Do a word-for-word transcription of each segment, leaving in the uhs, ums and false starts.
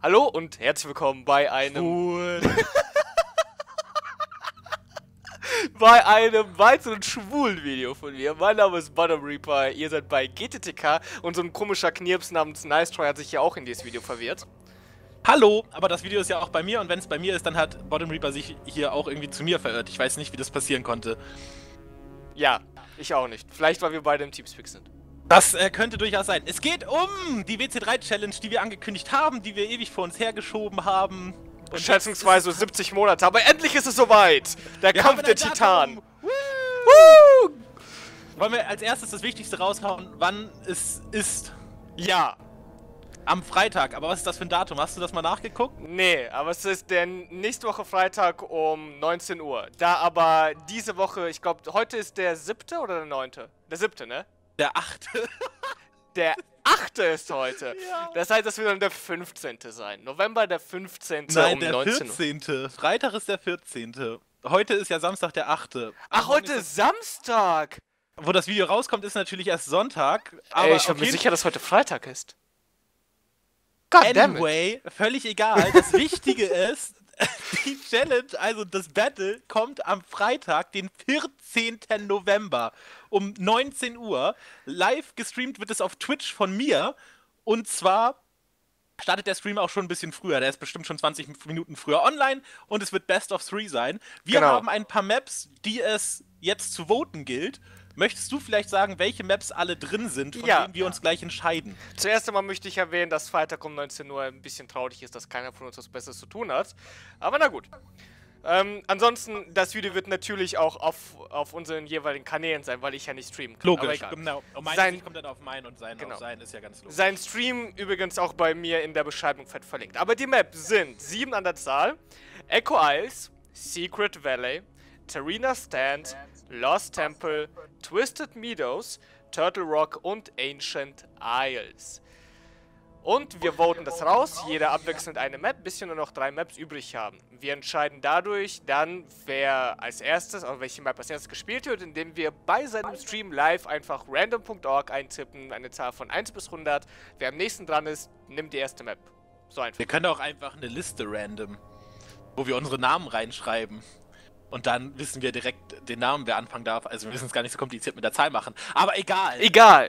Hallo und herzlich willkommen bei einem Cool. bei einem weiteren schwulen Video von mir. Mein Name ist Bottom Reaper, ihr seid bei G T T K und so ein komischer Knirps namens Nice Try hat sich hier auch in dieses Video verwirrt. Hallo, aber das Video ist ja auch bei mir und wenn es bei mir ist, dann hat Bottom Reaper sich hier auch irgendwie zu mir verirrt. Ich weiß nicht, wie das passieren konnte. Ja, ich auch nicht. Vielleicht, weil wir beide im Teamspeak sind. Das äh, könnte durchaus sein. Es geht um die W C drei Challenge, die wir angekündigt haben, die wir ewig vor uns hergeschoben haben. Und schätzungsweise so siebzig Monate, aber endlich ist es soweit! Der Kampf der Titanen! Woo! Wollen wir als erstes das Wichtigste raushauen, wann es ist? Ja. Am Freitag, aber was ist das für ein Datum? Hast du das mal nachgeguckt? Nee, aber es ist der nächste Woche Freitag um neunzehn Uhr. Da aber diese Woche, ich glaube, heute ist der siebte oder der neunte? Der siebte, ne? Der achte. Der achte ist heute. Ja. Das heißt, das wird dann der fünfzehnte sein. November der fünfzehnte Nein, um der neunzehn Uhr. vierzehnte. Freitag ist der vierzehnte. Heute ist ja Samstag der achte. Ach, heute ist Samstag! Wo das Video rauskommt, ist natürlich erst Sonntag. Aber Ey, ich bin mir sicher, dass heute Freitag ist. God damn it. Anyway, völlig egal. Das Wichtige ist, die Challenge, also das Battle, kommt am Freitag, den vierzehnten November um neunzehn Uhr. Live gestreamt wird es auf Twitch von mir. Und zwar startet der Stream auch schon ein bisschen früher. Der ist bestimmt schon zwanzig Minuten früher online und es wird Best of Three sein. Wir Genau. haben ein paar Maps, die es jetzt zu voten gilt. Möchtest du vielleicht sagen, welche Maps alle drin sind, von Ja. denen wir uns gleich entscheiden? Zuerst einmal möchte ich erwähnen, dass Freitag um neunzehn Uhr ein bisschen traurig ist, dass keiner von uns was Besseres zu tun hat. Aber na gut. Ähm, ansonsten, das Video wird natürlich auch auf, auf unseren jeweiligen Kanälen sein, weil ich ja nicht streamen kann. Aber Logisch, egal. genau. Und mein Sein- Gesicht kommt dann auf meinen und sein Genau. auf sein, ist ja ganz logisch. Sein Stream übrigens auch bei mir in der Beschreibung fett verlinkt. Aber die Maps sind sieben an der Zahl: Echo Isles, Secret Valley, Tarina Stand, Lost Temple, Twisted Meadows, Turtle Rock und Ancient Isles. Und wir voten das raus, jeder abwechselnd eine Map, bis wir nur noch drei Maps übrig haben. Wir entscheiden dadurch dann, wer als erstes, oder welche Map als erstes gespielt wird, indem wir bei seinem Stream live einfach random punkt org eintippen, eine Zahl von eins bis hundert. Wer am nächsten dran ist, nimmt die erste Map. So einfach. Wir können auch einfach eine Liste random, wo wir unsere Namen reinschreiben. Und dann wissen wir direkt den Namen, wer anfangen darf. Also wir müssen es gar nicht so kompliziert mit der Zahl machen. Aber egal. Egal.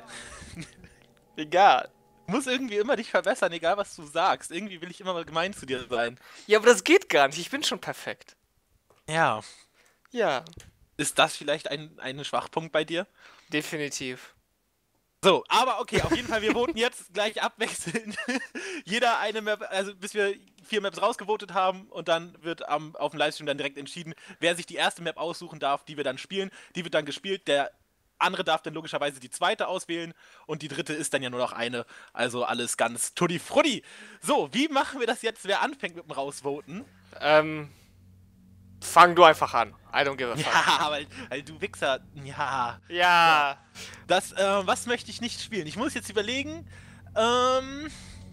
Egal. Muss irgendwie immer dich verbessern, egal was du sagst. Irgendwie will ich immer mal gemein zu dir sein. Ja, aber das geht gar nicht. Ich bin schon perfekt. Ja. Ja, Ist das vielleicht ein, ein Schwachpunkt bei dir? definitiv. So, aber okay, auf jeden Fall, wir voten jetzt gleich abwechselnd. Jeder eine Map, also bis wir vier Maps rausgevotet haben und dann wird am, auf dem Livestream dann direkt entschieden, wer sich die erste Map aussuchen darf, die wir dann spielen. Die wird dann gespielt, der andere darf dann logischerweise die zweite auswählen und die dritte ist dann ja nur noch eine. Also alles ganz tutti frutti. So, wie machen wir das jetzt, wer anfängt mit dem Rausvoten? Ähm, fang du einfach an. I don't give a fuck. Ja, weil, weil du Wichser, ja. Ja. Das, äh, was möchte ich nicht spielen? Ich muss jetzt überlegen. Ähm.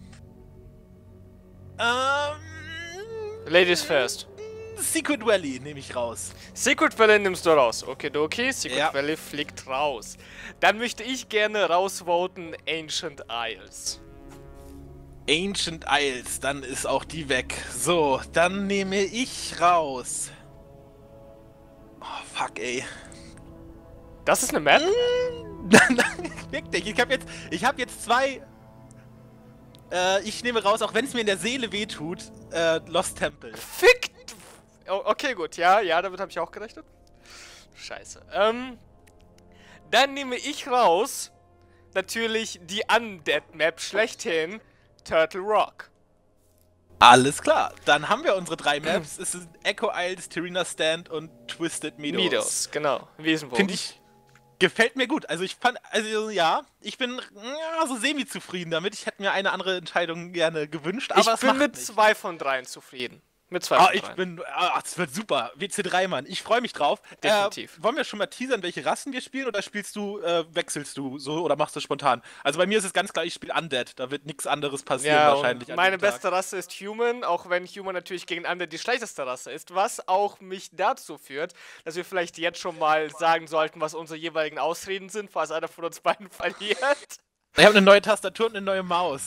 Ähm. Ladies first. Secret Valley nehme ich raus. Secret Valley nimmst du raus. Okay, Secret Ja. Valley fliegt raus. Dann möchte ich gerne rausvoten Ancient Isles. Ancient Isles, dann ist auch die weg. So, dann nehme ich raus. Oh, fuck, ey. Das ist eine Map? Fick dich, ich habe jetzt, ich hab jetzt zwei. Äh, ich nehme raus, auch wenn es mir in der Seele wehtut, äh, Lost Temple. Fick! Oh, okay, gut. Ja, ja, damit habe ich auch gerechnet. Scheiße. Ähm, dann nehme ich raus natürlich die Undead-Map schlechthin, Turtle Rock. Alles klar, dann haben wir unsere drei Maps. Es sind Echo Isles, Tarina Stand und Twisted Meadows. Meadows, genau. Wiesenbogen. Finde ich, gefällt mir gut. Also ich fand, also ja, ich bin ja, so semi-zufrieden damit. Ich hätte mir eine andere Entscheidung gerne gewünscht, aber Ich es bin macht mit nichts. zwei von dreien zufrieden. Mit zwei Ah, von ich dreien. bin, ah, das wird super. W C drei, Mann. Ich freue mich drauf. Definitiv. Äh, wollen wir schon mal teasern, welche Rassen wir spielen oder spielst du, äh, wechselst du so oder machst du spontan? Also bei mir ist es ganz klar, ich spiele Undead. Da wird nichts anderes passieren Ja, wahrscheinlich. und an meine dem Tag. beste Rasse ist Human, auch wenn Human natürlich gegen Undead die schlechteste Rasse ist, was auch mich dazu führt, dass wir vielleicht jetzt schon mal sagen sollten, was unsere jeweiligen Ausreden sind, falls einer von uns beiden verliert. Ich habe eine neue Tastatur und eine neue Maus.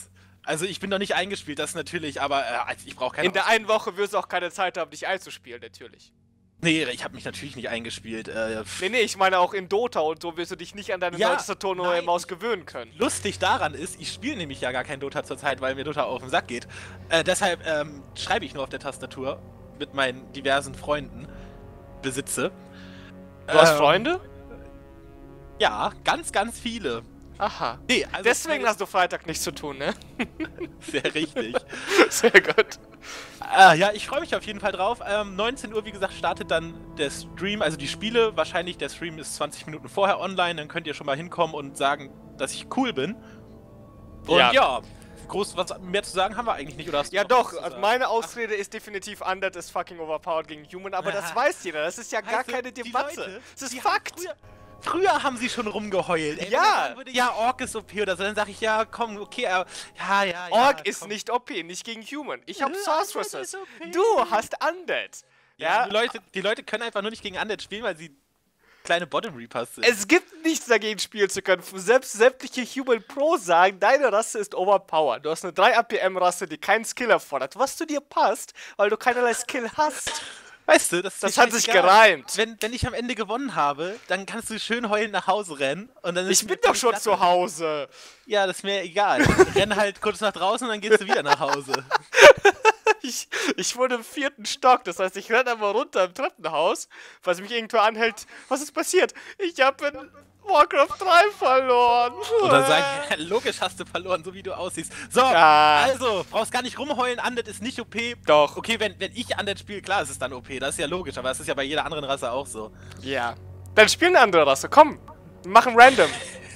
Also ich bin noch nicht eingespielt, das natürlich, aber äh, also ich brauche keine... In der einen Woche wirst du auch keine Zeit haben, dich einzuspielen, natürlich. Nee, ich habe mich natürlich nicht eingespielt. Äh, nee, nee, ich meine auch in Dota und so wirst du dich nicht an deine ja, neue Tastatur und neue Maus gewöhnen können. Lustig daran ist, ich spiele nämlich ja gar kein Dota zurzeit, weil mir Dota auf den Sack geht. Äh, deshalb ähm, schreibe ich nur auf der Tastatur mit meinen diversen Freunden, besitze. Du hast ähm, Freunde? Ja, ganz, ganz viele. Aha. Nee, also deswegen hast du Freitag nichts zu tun, ne? Sehr richtig. Sehr gut. Äh, ja, ich freue mich auf jeden Fall drauf. Ähm, neunzehn Uhr, wie gesagt, startet dann der Stream, also die Spiele. Wahrscheinlich, der Stream ist zwanzig Minuten vorher online. Dann könnt ihr schon mal hinkommen und sagen, dass ich cool bin. Und ja, ja groß was mehr zu sagen haben wir eigentlich nicht, oder hast du Ja noch doch, was also meine Ausrede Ach. ist definitiv Undead ist fucking overpowered gegen Human, aber ja. das weiß jeder. Das ist ja gar keine Debatte. Leute, das ist Fakt. Früher, früher haben sie schon rumgeheult. Ey, ja. Würde, ja, Orc ist O P oder so. Dann sag ich, ja, komm, okay, aber ja, ja, ja. Orc ja, ist komm. nicht O P, nicht gegen Human. Ich hab Sorceresses. Du hast Undead. Ja, ja. Die, Leute, die Leute können einfach nur nicht gegen Undead spielen, weil sie kleine Bottom Reapers sind. Es gibt nichts dagegen spielen zu können. Selbst sämtliche Human Pro sagen, deine Rasse ist overpowered. Du hast eine drei A P M-Rasse, die keinen Skill erfordert. Was zu dir passt, weil du keinerlei Skill hast. Weißt du, das, das hat sich gereimt. Wenn, wenn ich am Ende gewonnen habe, dann kannst du schön heulend nach Hause rennen. Und dann ist ich bin doch schon Platte. zu Hause. Ja, das ist mir egal. Renn halt kurz nach draußen und dann gehst du wieder nach Hause. Ich, ich wohne im vierten Stock, das heißt, ich renne einmal runter im Treppenhaus, falls mich irgendwo anhält. Was ist passiert? Ich habe in Warcraft drei verloren. Und dann sag ich, ja, logisch hast du verloren, so wie du aussiehst. So, ja. also, brauchst gar nicht rumheulen, Undead ist nicht O P. Doch. Okay, wenn, wenn ich Undead spiele, klar, ist es dann O P, das ist ja logisch, aber das ist ja bei jeder anderen Rasse auch so. Ja. Dann spiel eine andere Rasse, komm. Wir machen random.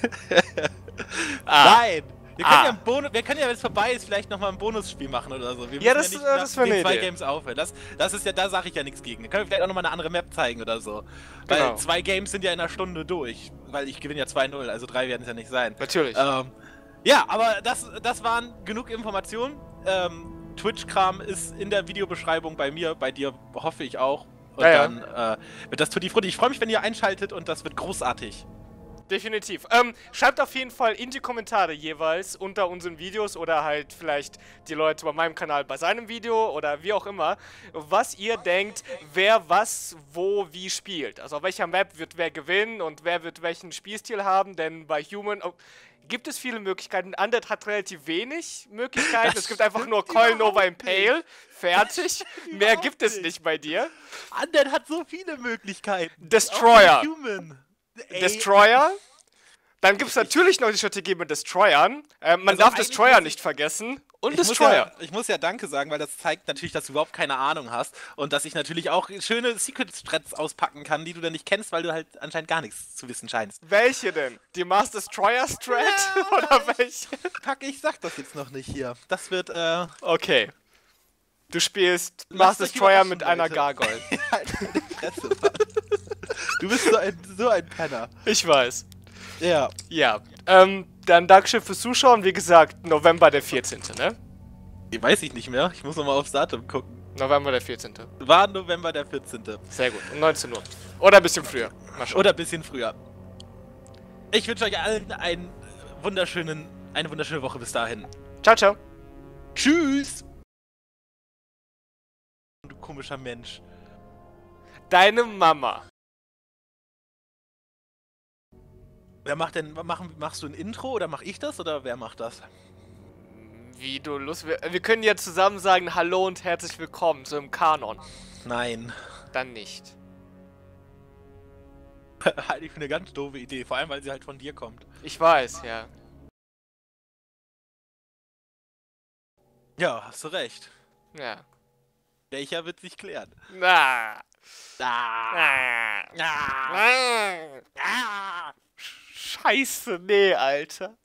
ah. Nein. Wir können, ah. ja Bonus, wir können ja, wenn es vorbei ist, vielleicht nochmal ein Bonusspiel machen oder so. Wir ja, das, ja nicht äh, das wäre eine zwei Idee. Games aufhören. Das, das ist ja, da sage ich ja nichts gegen. Da können wir vielleicht auch nochmal eine andere Map zeigen oder so. Genau. Weil zwei Games sind ja in einer Stunde durch. Weil ich gewinne ja zwei null, also drei werden es ja nicht sein. Natürlich. Ähm, ja, aber das, das waren genug Informationen. Ähm, Twitch-Kram ist in der Videobeschreibung bei mir, bei dir hoffe ich auch. Und ja, dann ja. Äh, wird das Tutti Frutti. Ich freue mich, wenn ihr einschaltet und das wird großartig. Definitiv. Ähm, schreibt auf jeden Fall in die Kommentare jeweils unter unseren Videos oder halt vielleicht die Leute bei meinem Kanal bei seinem Video oder wie auch immer, was ihr denkt, wer was, wo, wie spielt. Also auf welcher Map wird wer gewinnen und wer wird welchen Spielstil haben, denn bei Human oh, gibt es viele Möglichkeiten. Undead hat relativ wenig Möglichkeiten. Das es gibt einfach nur Coil Nova Impale. Fertig. Mehr gibt es nicht bei dir. Undead hat so viele Möglichkeiten. Destroyer. Human. Ey. Destroyer. Dann gibt es natürlich noch die Strategie mit Destroyern. Äh, man also darf Destroyer nicht vergessen. Und ich Destroyer. Muss ja, ich muss ja Danke sagen, weil das zeigt natürlich, dass du überhaupt keine Ahnung hast. Und dass ich natürlich auch schöne Secret-Strats auspacken kann, die du dann nicht kennst, weil du halt anscheinend gar nichts zu wissen scheinst. Welche denn? Die Mars Destroyer-Strat? Ja, oder, oder welche? Kacke, ich sag das jetzt noch nicht hier. Das wird, äh... Okay. Du spielst Mars Destroyer mit einer Gargoyle. Halt deine Fresse, Mann. Du bist so ein, so ein Penner. Ich weiß. Ja. Ja. Ähm, dann Dankeschön fürs Zuschauen. Wie gesagt, November der vierzehnte, ne? Weiß ich nicht mehr. Ich muss nochmal aufs Datum gucken. November der vierzehnte. War November der vierzehnte. Sehr gut. Um neunzehn Uhr. Oder ein bisschen früher. Mal schauen. Oder ein bisschen früher. Ich wünsche euch allen einen wunderschönen, eine wunderschöne Woche bis dahin. Ciao, ciao. Tschüss. Du komischer Mensch. Deine Mama. Wer macht denn, mach, machst du ein Intro oder mach ich das oder wer macht das? Wie du Lust, wir, wir können ja zusammen sagen Hallo und herzlich willkommen, so im Kanon. Nein. Dann nicht. Halte ich für eine ganz doofe Idee, vor allem weil sie halt von dir kommt. Ich weiß, ja. Ja, hast du recht. Ja. Welcher wird sich klären? Na. Na. Na. Na. Na. Scheiße, nee, Alter.